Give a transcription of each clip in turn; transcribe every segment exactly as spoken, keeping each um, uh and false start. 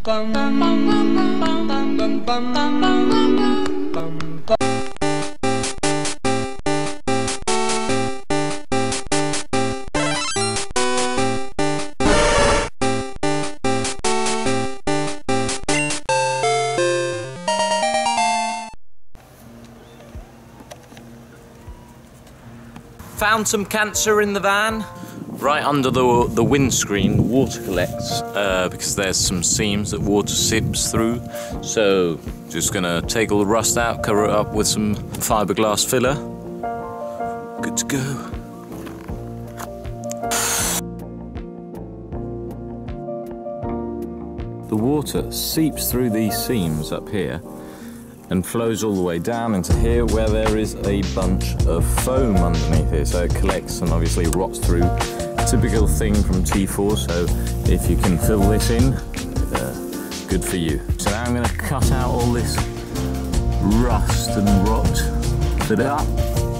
Found some cancer in the van. Right under the, the windscreen, water collects uh, because there's some seams that water seeps through. So just gonna take all the rust out, cover it up with some fiberglass filler. Good to go. The water seeps through these seams up here and flows all the way down into here where there is a bunch of foam underneath here, so it collects and obviously rots through. Typical thing from T four, so if you can fill this in, uh, good for you. So now I'm going to cut out all this rust and rot, fill it up.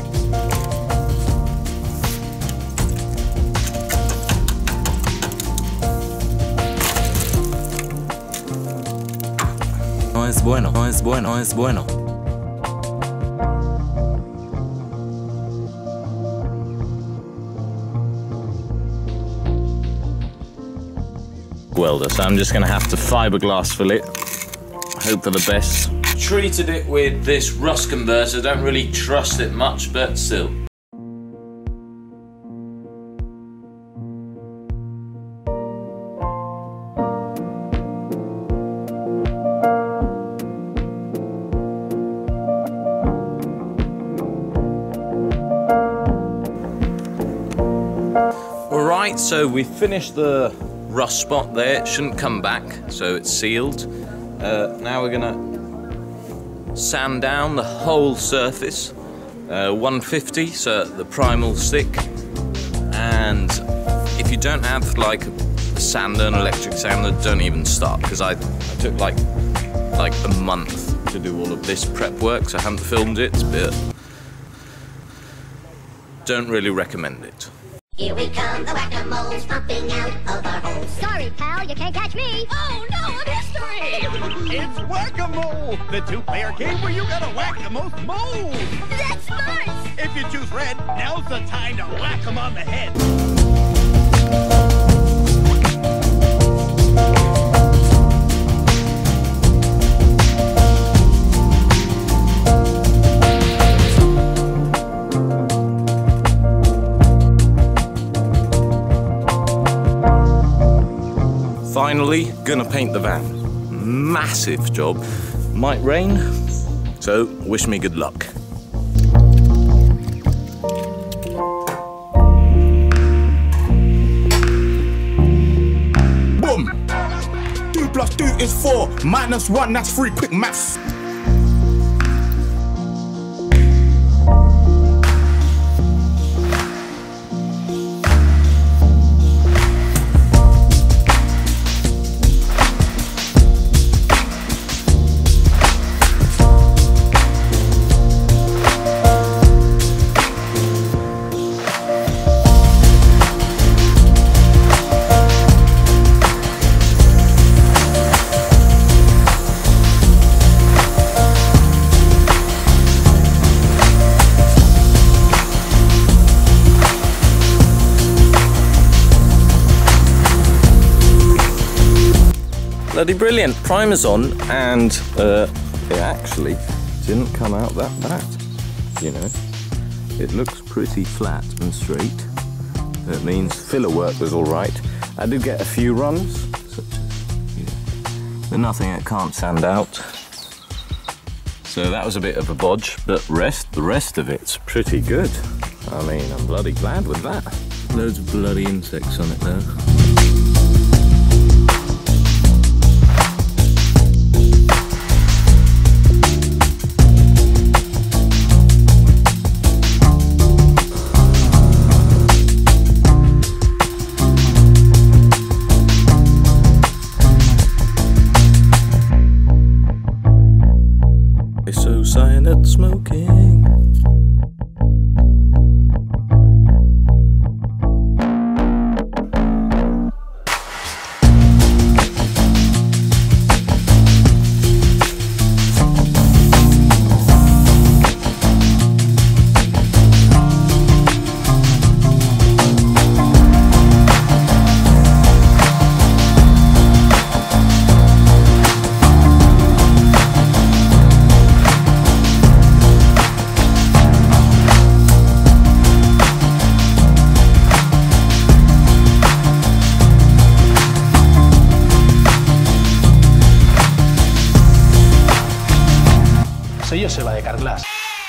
No es bueno, no es bueno, no es bueno. Welder, so I'm just going to have to fiberglass fill it, hope for the best. Treated it with this rust converter, don't really trust it much, but still. Alright, so we finished the rust spot there. It shouldn't come back, so it's sealed. Uh, now we're gonna sand down the whole surface, uh, one fifty, so the primal's thick. And if you don't have like a sander, an electric sander, don't even start, because I, I took like like a month to do all of this prep work, so I haven't filmed it, but don't really recommend it. Here we come, the whack-a-moles popping out of our holes. Sorry, pal, you can't catch me. Oh, no, I'm history! It's whack-a-mole, the two-player game where you gotta whack the most moles. That's smart! If you choose red, now's the time to whack them on the head. Finally, gonna paint the van. Massive job. Might rain, so wish me good luck. Boom! Two plus two is four, minus one, that's three, quick maths. Bloody brilliant. Primer's on, and uh, it actually didn't come out that bad. You know, it looks pretty flat and straight. That means filler work was all right. I did get a few runs, such as, you know, but nothing that can't sand out. So that was a bit of a bodge, but rest, the rest of it's pretty good. I mean, I'm bloody glad with that. Loads of bloody insects on it though. So cyanide smoking. de Carglass.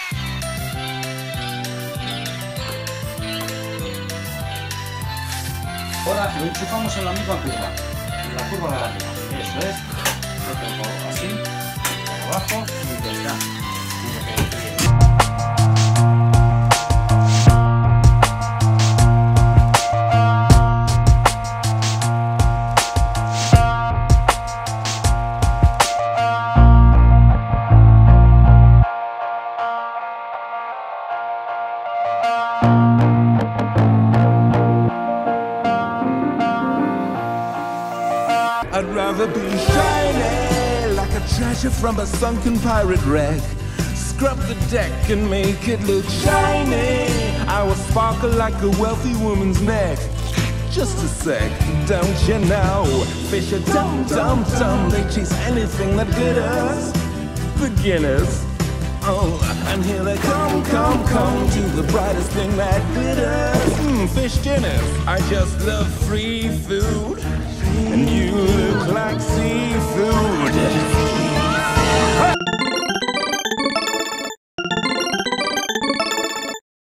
Ahora lo enchufamos en la misma curva, en la curva de la arriba. Eso es. Lo tengo así, por abajo y ya está. I'd rather be shiny like a treasure from a sunken pirate wreck. Scrub the deck and make it look shiny. I will sparkle like a wealthy woman's neck. Just a sec, don't you know? Fish are dumb, dumb, dumb. They chase anything that glitters. Beginners. Oh, and here they come, come, come to the brightest thing that glitters. Mm, fish dinners. I just love free food. And you look like seafood.